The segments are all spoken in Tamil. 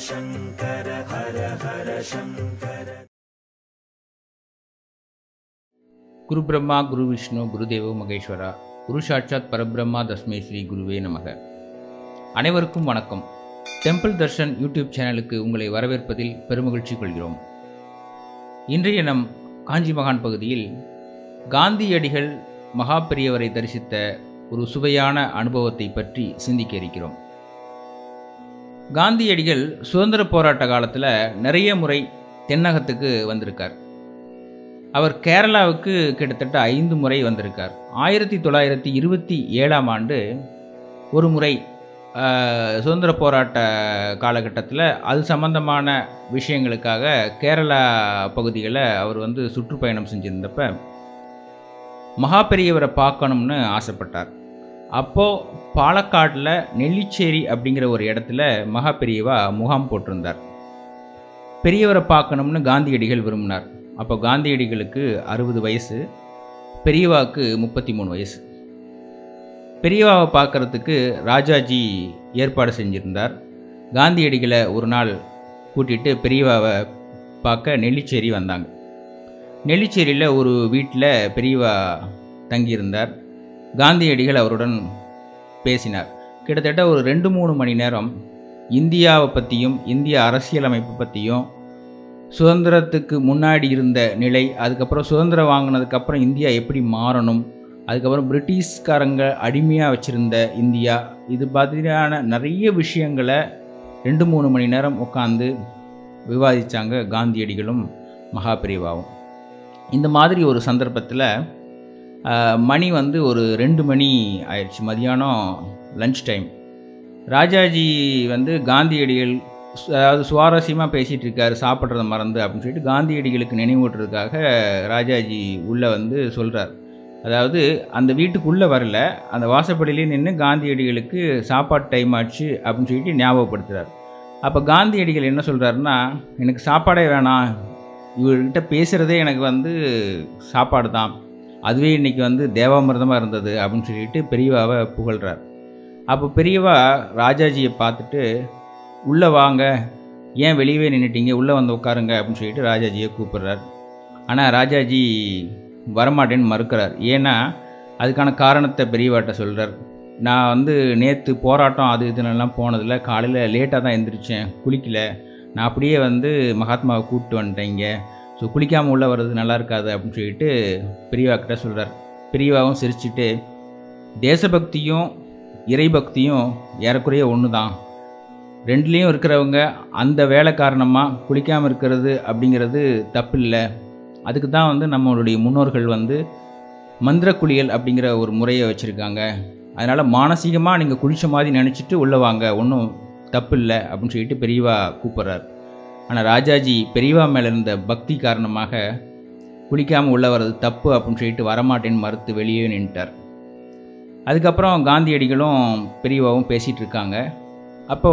शंकर हर हर शंकर। गुरु ब्रह्मा गुरु विष्णु गुरुदेवो मகேஸ்வரா குரு சாட்சாத் பரபிரம்மா தஸ்மை ஸ்ரீ குருவே நமக. அனைவருக்கும் வணக்கம். டெம்பிள் தர்ஷன் யூடியூப் சேனலுக்கு உங்களை வரவேற்பதில் பெருமகிழ்ச்சி கொள்கிறோம். இன்றைய நம் காஞ்சி மகான் பகுதியில் காந்தியடிகள் மகா பெரியவரை தரிசித்த ஒரு சுவையான அனுபவத்தை பற்றி சிந்திக்க இருக்கிறோம். காந்தியடிகள் சுதந்திர போராட்ட காலத்தில் நிறைய முறை தென்னகத்துக்கு வந்திருக்கார். அவர் கேரளாவுக்கு கிட்டத்தட்ட 5 முறை வந்திருக்கார். 1927ஆம் ஆண்டு ஒரு முறை சுதந்திர போராட்ட காலகட்டத்தில் அது சம்பந்தமான விஷயங்களுக்காக கேரளா பகுதிகளை அவர் சுற்றுப்பயணம் செஞ்சிருந்தப்ப மகா பெரியவரை பார்க்கணும்னு ஆசைப்பட்டார். அப்போது பாலக்காட்டில் நெல்லிச்சேரி அப்படிங்கிற ஒரு இடத்துல மகா பெரியவா முகாம் போட்டிருந்தார். பெரியவரை பார்க்கணும்னு காந்தியடிகள் விரும்பினார். அப்போ காந்தியடிகளுக்கு 60 வயசு, பெரியவாவுக்கு 33 வயசு. பெரியவாவை பார்க்குறதுக்கு ராஜாஜி ஏற்பாடு செஞ்சுருந்தார். காந்தியடிகளை ஒரு நாள் கூட்டிகிட்டு பெரியவாவை பார்க்க நெல்லிச்சேரி வந்தாங்க. நெல்லிச்சேரியில் ஒரு வீட்டில் பெரியவா தங்கியிருந்தார். காந்தியடிகள் அவருடன் பேசினார். கிட்டத்தட்ட ஒரு 2-3 மணி நேரம் இந்தியாவை பற்றியும் இந்திய அரசியலமைப்பு பற்றியும், சுதந்திரத்துக்கு முன்னாடி இருந்த நிலை, அதுக்கப்புறம் சுதந்திரம் வாங்கினதுக்கப்புறம் இந்தியா எப்படி மாறணும், அதுக்கப்புறம் பிரிட்டிஷ்காரங்க அடிமையாக வச்சுருந்த இந்தியா, இது மாதிரியான நிறைய விஷயங்களை 2-3 மணி நேரம் உட்காந்து விவாதித்தாங்க காந்தியடிகளும் மகா பெரியவாவும். இந்த மாதிரி ஒரு சந்தர்ப்பத்தில் மணி ஒரு 2 மணி ஆயிடுச்சு, மதியானம் லன்ச் டைம். ராஜாஜி காந்தியடிகள் அதாவது சுவாரஸ்யமாக பேசிகிட்டு இருக்கார், சாப்பிட்றத மறந்து அப்படின்னு சொல்லிட்டு காந்தியடிகளுக்கு நினைவூட்டுறதுக்காக ராஜாஜி உள்ளே சொல்கிறார். அதாவது அந்த வீட்டுக்குள்ளே வரல, அந்த வாசப்படியிலே நின்று காந்தியடிகளுக்கு சாப்பாடு டைம் ஆச்சு அப்படின்னு சொல்லிட்டு ஞாபகப்படுத்துகிறார். அப்போ காந்தியடிகள் என்ன சொல்கிறாருன்னா, எனக்கு சாப்பாடே வேணாம், இவர்கிட்ட பேசுகிறதே எனக்கு சாப்பாடு தான், அதுவே இன்றைக்கி தேவாமிர்தமாக இருந்தது அப்படின்னு சொல்லிட்டு பெரியவாவை புகழ்கிறார். அப்போ பெரியவா ராஜாஜியை பார்த்துட்டு, உள்ளே வாங்க, ஏன் வெளியவே நின்றுட்டீங்க, உள்ளே வந்து உட்காருங்க அப்படின்னு சொல்லிட்டு ராஜாஜியை கூப்பிட்றார். ஆனால் ராஜாஜி வரமாட்டேன்னு மறுக்கிறார். ஏன்னா அதுக்கான காரணத்தை பெரியவாட்ட சொல்கிறார். நான் நேற்று போராட்டம் அது இதுன்னெல்லாம் போனதில் காலையில் லேட்டாக தான் எழுந்திரிச்சேன், குளிக்கலை, நான் அப்படியே மகாத்மாவை கூப்பிட்டு வந்துட்டேங்க, ஸோ குளிக்காமல் உள்ளே வர்றது நல்லா இருக்காது அப்படின்னு சொல்லிட்டு பெரியவாக்கிட்ட சொல்கிறார். பெரியவாவும் சிரிச்சுட்டு, தேசபக்தியும் இறைபக்தியும் ஏறக்குறைய ஒன்று தான், ரெண்டுலேயும் இருக்கிறவங்க அந்த வேலை காரணமாக குளிக்காமல் இருக்கிறது அப்படிங்கிறது தப்பு இல்லை, அதுக்கு தான் நம்மளுடைய முன்னோர்கள் மந்திர குளியல் அப்படிங்கிற ஒரு முறையை வச்சுருக்காங்க, அதனால் மானசீகமாக நீங்கள் குளித்த மாதிரி நினச்சிட்டு உள்ளே வாங்க, ஒன்றும் தப்பு இல்லை அப்படின்னு சொல்லிட்டு பெரியவா கூப்பிட்றார். ஆனால் ராஜாஜி பெரியவா மேலே இருந்த பக்தி காரணமாக குளிக்காமல் உள்ளே வர்றது தப்பு அப்படின்னு சொல்லிட்டு வரமாட்டேன்னு மறுத்து வெளியே நின்றுட்டார். அதுக்கப்புறம் காந்தியடிகளும் பெரியவாவும் பேசிகிட்டு இருக்காங்க. அப்போ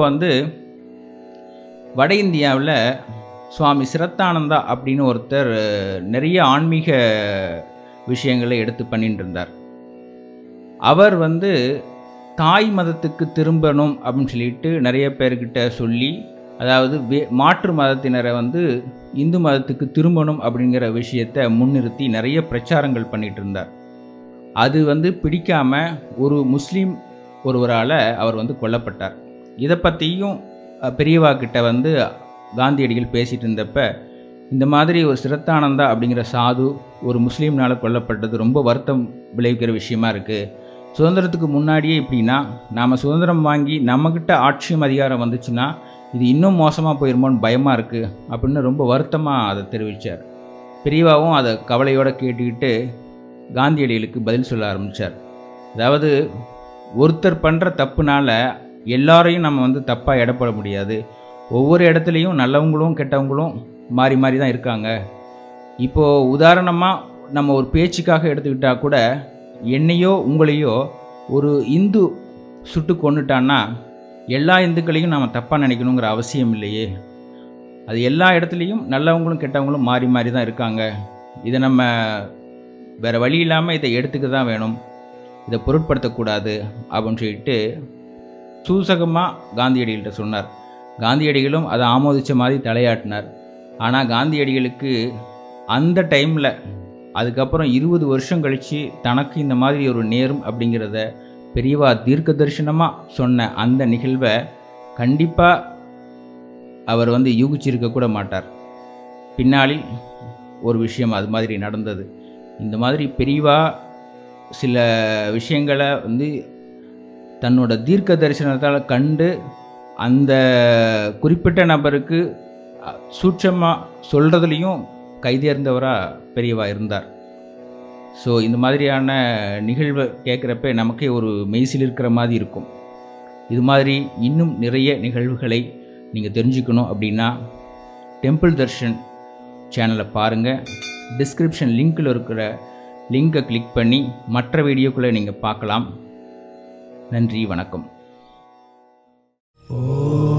வட இந்தியாவில் சுவாமி சிரத்தானந்தா அப்படின்னு ஒருத்தர் நிறைய ஆன்மீக விஷயங்களை எடுத்து பண்ணிட்டு இருந்தார். அவர் தாய் மதத்துக்கு திரும்பணும் அப்படின்னு சொல்லிட்டு நிறைய பேர்கிட்ட சொல்லி, அதாவது மாற்று மதத்தினரை இந்து மதத்துக்கு திரும்பணும் அப்படிங்கிற விஷயத்தை முன்னிறுத்தி நிறைய பிரச்சாரங்கள் பண்ணிகிட்டு இருந்தார். அது பிடிக்காமல் ஒரு முஸ்லீம் ஒருவரால் அவர் கொல்லப்பட்டார். இதை பற்றியும் பெரியவா கிட்ட காந்தியடிகள் பேசிகிட்டு இருந்தப்ப, இந்த மாதிரி ஒரு சிரத்தானந்தா அப்படிங்கிற சாது ஒரு முஸ்லீம்னால் கொல்லப்பட்டது ரொம்ப வருத்தம் விளைவிக்கிற விஷயமா இருக்குது, சுதந்திரத்துக்கு முன்னாடியே இப்படின்னா நாம் சுதந்திரம் வாங்கி நம்மக்கிட்ட ஆட்சியும் அதிகாரம் வந்துச்சுன்னா இது இன்னும் மோசமாக போயிருமோன்னு பயமாக இருக்குது அப்படின்னு ரொம்ப வருத்தமாக அதை தெரிவித்தார். பெரியவாவும் அதை கவலையோடு கேட்டுக்கிட்டு காந்தியடிகளுக்கு பதில் சொல்ல ஆரம்பித்தார். அதாவது ஒருத்தர் பண்ணுற தப்புனால எல்லாரையும் நம்ம தப்பாக எடப்பட முடியாது, ஒவ்வொரு இடத்துலையும் நல்லவங்களும் கெட்டவங்களும் மாறி மாறி தான் இருக்காங்க. இப்போது உதாரணமாக நம்ம ஒரு பேச்சுக்காக எடுத்துக்கிட்டால் கூட, என்னையோ உங்களையோ ஒரு இந்து சுட்டு கொண்டுட்டான்னா எல்லா இந்துக்களையும் நாம் தப்பாக நினைக்கணுங்கிற அவசியம் இல்லையே, அது எல்லா இடத்துலையும் நல்லவங்களும் கெட்டவங்களும் மாறி மாறி தான் இருக்காங்க, இதை நம்ம வேறு வழி இல்லாமல் இதை எடுத்துக்க தான் வேணும், இதை பொருட்படுத்தக்கூடாது அப்படின்னு சொல்லிட்டு சூசகமாக காந்தியடிகள்கிட்ட சொன்னார். காந்தியடிகளும் அதை ஆமோதித்த மாதிரி தலையாட்டினார். ஆனால் காந்தியடிகளுக்கு அந்த டைமில் அதுக்கப்புறம் 20 வருஷம் கழித்து தனக்கு இந்த மாதிரி ஒரு நேரும் அப்படிங்கிறத பெரியவா தீர்க்க தரிசனமாக சொன்ன அந்த நிகழ்வை கண்டிப்பாக அவர் யூகிச்சிருக்க கூட மாட்டார். பின்னாளில் ஒரு விஷயம் அது மாதிரி நடந்தது. இந்த மாதிரி பெரியவா சில விஷயங்களை தன்னோட தீர்க்க தரிசனத்தால் கண்டு அந்த குறிப்பிட்ட நபருக்கு சூட்சமாக சொல்கிறதுலையும் கைதேர்ந்தவராக பெரியவா இருந்தார். ஸோ இந்த மாதிரியான நிகழ்வை கேட்குறப்ப நமக்கே ஒரு மெய்சில் இருக்கிற மாதிரி இருக்கும். இது மாதிரி இன்னும் நிறைய நிகழ்வுகளை நீங்கள் தெரிஞ்சுக்கணும் அப்படின்னா டெம்பிள் தர்ஷன் சேனலை பாருங்கள். டிஸ்கிரிப்ஷன் லிங்கில் இருக்கிற லிங்கை கிளிக் பண்ணி மற்ற வீடியோக்களை நீங்கள் பார்க்கலாம். நன்றி, வணக்கம்.